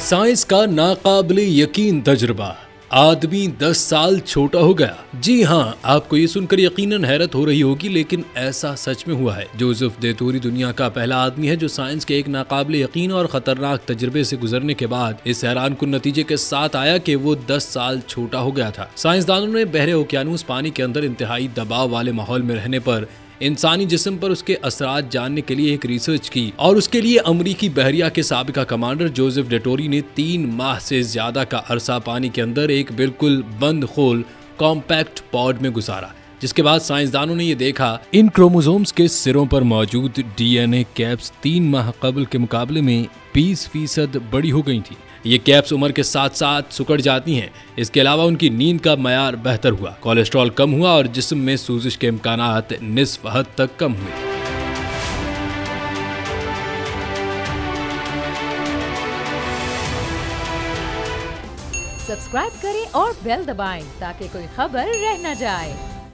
Science का नाकाबिले यकीन तजुर्बा, आदमी 10 साल छोटा हो गया। जी हाँ, आपको ये सुनकर यकीनन हैरत हो रही होगी, लेकिन ऐसा सच में हुआ है। जोसेफ डेटोरी दुनिया का पहला आदमी है जो साइंस के एक नाकाबिले यकीन और खतरनाक तजुर्बे से गुजरने के बाद इस हैरानकुन नतीजे के साथ आया कि वो 10 साल छोटा हो गया था। साइंसदानों ने बहरे ओकियानूस पानी के अंदर इंतहाई दबाव वाले माहौल में रहने पर इंसानी जिस्म पर उसके असरात जानने के लिए एक रिसर्च की, और उसके लिए अमरीकी बहरिया के साबिका कमांडर जोसेफ डेटोरी ने 3 माह से ज्यादा का अरसा पानी के अंदर एक बिल्कुल बंद खोल कॉम्पैक्ट पॉड में गुजारा। जिसके बाद साइंसदानों ने ये देखा इन क्रोमोसोम्स के सिरों पर मौजूद डीएनए कैप्स 3 माह कबल के मुकाबले में 20% बड़ी हो गई थी। ये कैप्स उम्र के साथ साथ सिकुड़ जाती हैं। इसके अलावा उनकी नींद का मयार बेहतर हुआ, कोलेस्ट्रॉल कम हुआ और जिस्म में सूजिश के इम्कानात निस्फ हद तक कम हुए। सब्सक्राइब करें और बेल दबाएं ताकि कोई खबर रह न जाए।